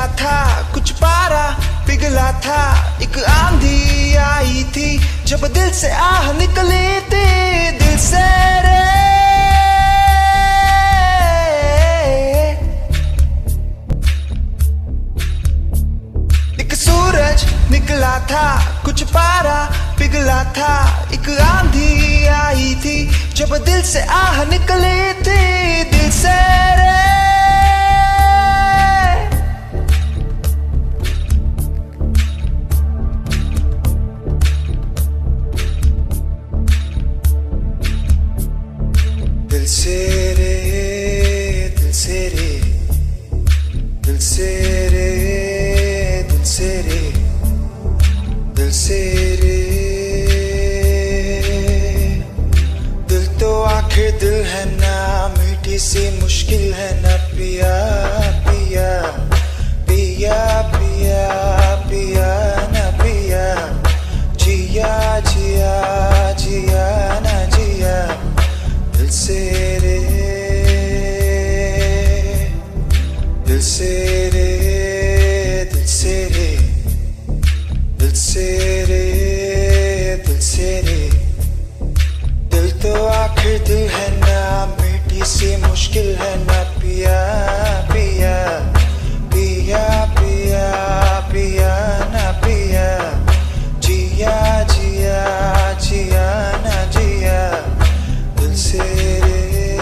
निकला था कुछ पारा पिघला था, एक आंधी आई थी जब दिल से आह निकली थी, दिल से रे। एक सूरज निकला था कुछ पारा पिघला था, एक आंधी आई थी जब दिल से आह निकली थी, दिल से रे। दिल से रे, दिल से रे, दिल से रे, दिल से रे, दिल से रे। दिल तो आखिर दिल है ना, मीठी सी मुश्किल है ना पिया पिया पिया पिया पिया ना पिया, जिया जिया जिया ना जिया, दिल से रे, दिल से रे, दिल से रे, दिल से रे, दिल से रे। दिल तो आखिर दिल है ना, मीठी सी मुश्किल है ना पिया पिया पिया पिया पिया ना पिया, जिया जिया जिया ना जिया, दिल से रे।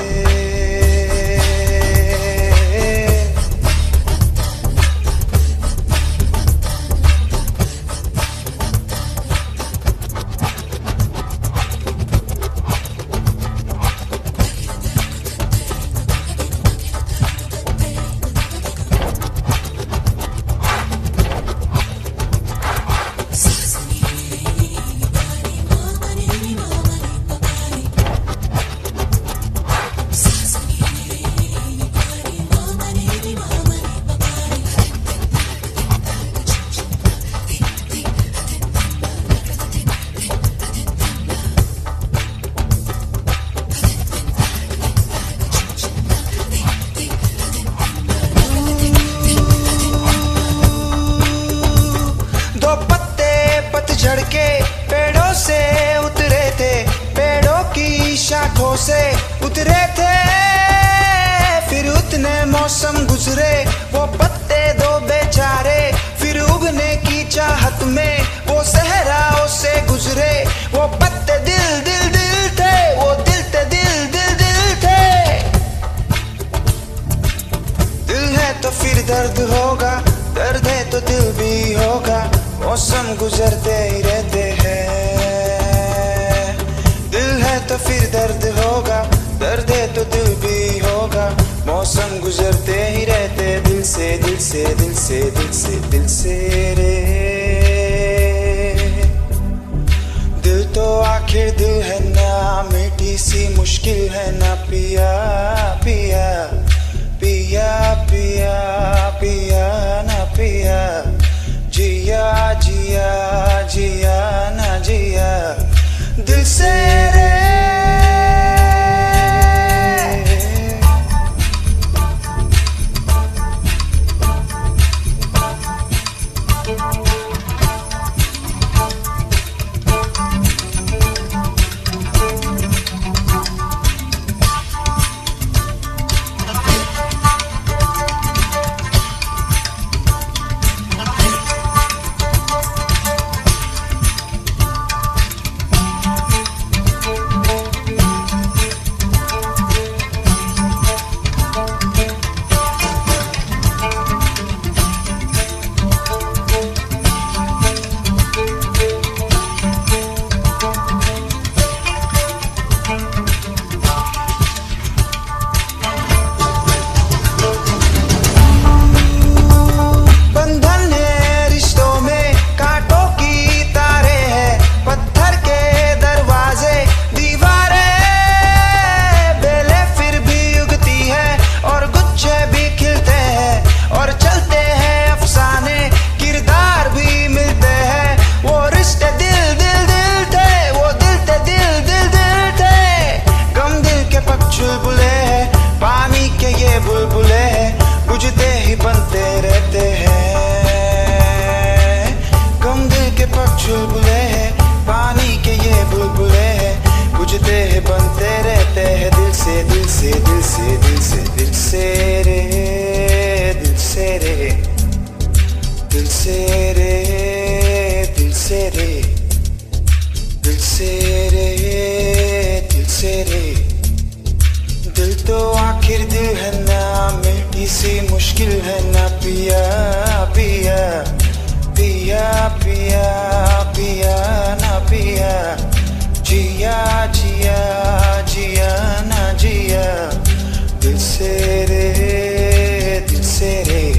पतझड़ के पेड़ों से उतरे थे, पेड़ों की शाखों से उतरे थे, फिर उतने मौसम गुजरे, वो पत्ते दो बेचारे, फिर उगने की चाहत में वो सहराओं से गुजरे, वो पत्ते दिल दिल दिल थे, वो दिल थे दिल दिल दिल थे। दिल है तो फिर दर्द होगा, दर्द है तो दिल भी होगा, मौसम गुजरते ही रहते हैं। दिल है तो फिर दर्द होगा, दर्द है तो दिल भी होगा, मौसम गुजरते ही रहते, दिल से दिल से दिल से दिल से दिल से रे। दिल तो आखिर दिल है ना, मीठी सी मुश्किल है ना पिया पिया पिया पिया पिया ना पिया, जिया जिया जिया ना जिया, दिल से रे। दिल से रे, दिल से रे, दिल से रे, दिल से रे, दिल से रे, दिल से रे। दिल तो आखिर दिल है ना, मिट्टी सी मुश्किल है ना पिया पिया पिया पिया पिया ना पिया, जिया जिया जिया ना जिया। दिल से रे, दिल से रे,